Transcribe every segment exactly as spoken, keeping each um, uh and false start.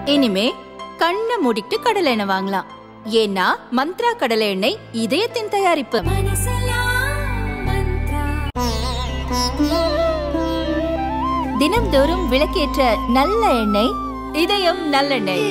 இனிமே கண்ணை மூடிட்டு கடலை எண்ணெய் வாங்கலாம். ஏன்னா மந்த்ரா கடலை எண்ணெய் இதயத்தின் தயாரிப்பு. தினம்தோறும் விளக்கேற்ற நல்ல எண்ணெய் இதயம் நல்லெண்ணெய்.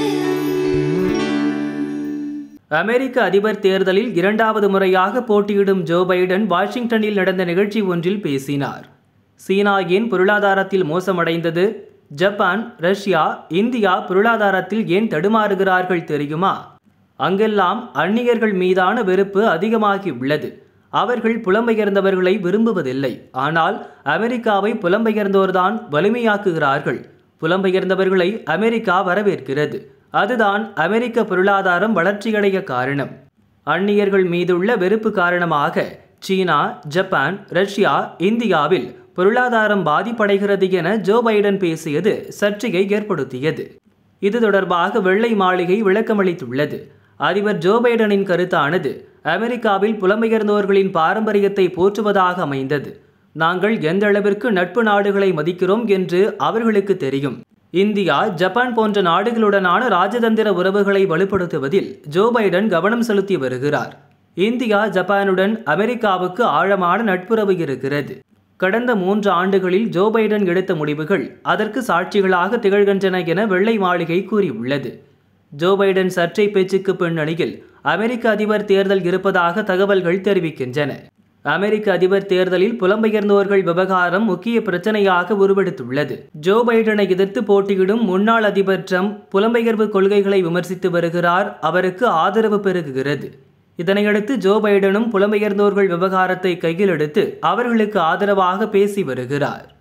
அமெரிக்க அதிபர் தேர்தலில் இரண்டாவது முறையாக போட்டியிடும் ஜோ பைடன் வாஷிங்டனில் நடந்த நிகழ்ச்சி ஒன்றில் பேசினார். சீனா ஏன் பொருளாதாரத்தில் மோசமடைந்தது? ஜப்பான், ரஷ்யா, இந்தியா பொருளாதாரத்தில் ஏன் தடுமாறுகிறார்கள் தெரியுமா? அங்கெல்லாம் அந்நியர்கள் மீதான வெறுப்பு அதிகமாகி உள்ளது. அவர்கள் புலம்பெயர்ந்தவர்களை விரும்புவதில்லை. ஆனால் அமெரிக்காவை புலம்பெயர்ந்தோர்தான் வலிமையாக்குகிறார்கள். புலம்பெயர்ந்தவர்களை அமெரிக்கா வரவேற்கிறது. அதுதான் அமெரிக்க பொருளாதாரம் வளர்ச்சியடைய காரணம். அந்நியர்கள் மீதுள்ள வெறுப்பு காரணமாக சீனா, ஜப்பான், ரஷ்யா, இந்தியாவில் பொருளாதாரம் பாதிப்படைகிறது என ஜோ பைடன் பேசியது சர்ச்சையை ஏற்படுத்தியது. இது தொடர்பாக வெள்ளை மாளிகை விளக்கமளித்துள்ளது. அதிபர் ஜோ பைடனின் கருத்தானது அமெரிக்காவில் புலம்பெயர்ந்தோர்களின் பாரம்பரியத்தை போற்றுவதாக அமைந்தது. நாங்கள் எந்த அளவிற்கு நட்பு நாடுகளை மதிக்கிறோம் என்று அவர்களுக்கு தெரியும். இந்தியா, ஜப்பான் போன்ற நாடுகளுடனான ராஜதந்திர உறவுகளை வலுப்படுத்துவதில் ஜோ பைடன் கவனம் செலுத்தி வருகிறார். இந்தியா, ஜப்பானுடன் அமெரிக்காவுக்கு ஆழமான நட்புறவு இருக்கிறது. கடந்த மூன்று ஆண்டுகளில் ஜோ பைடன் எடுத்த முடிவுகள் அதற்கு சாட்சிகளாக திகழ்கின்றன என வெள்ளை மாளிகை கூறியுள்ளது. ஜோ பைடன் சர்ச்சை பேச்சுக்கு பின்னணியில் அமெரிக்க அதிபர் தேர்தல் இருப்பதாக தகவல்கள் தெரிவிக்கின்றன. அமெரிக்க அதிபர் தேர்தலில் புலம்பெயர்ந்தோர்கள் விவகாரம் முக்கிய பிரச்சனையாக உருவெடுத்துள்ளது. ஜோ பைடனை எதிர்த்து போட்டியிடும் முன்னாள் அதிபர் ட்ரம்ப் புலம்பெயர்வு கொள்கைகளை விமர்சித்து வருகிறார். அவருக்கு ஆதரவு பெருகுகிறது. இதனையடுத்து ஜோ பைடனும் புலம்பெயர்ந்தோர்கள் விவகாரத்தை கையில் எடுத்து அவர்களுக்கு ஆதரவாக பேசி வருகிறார்.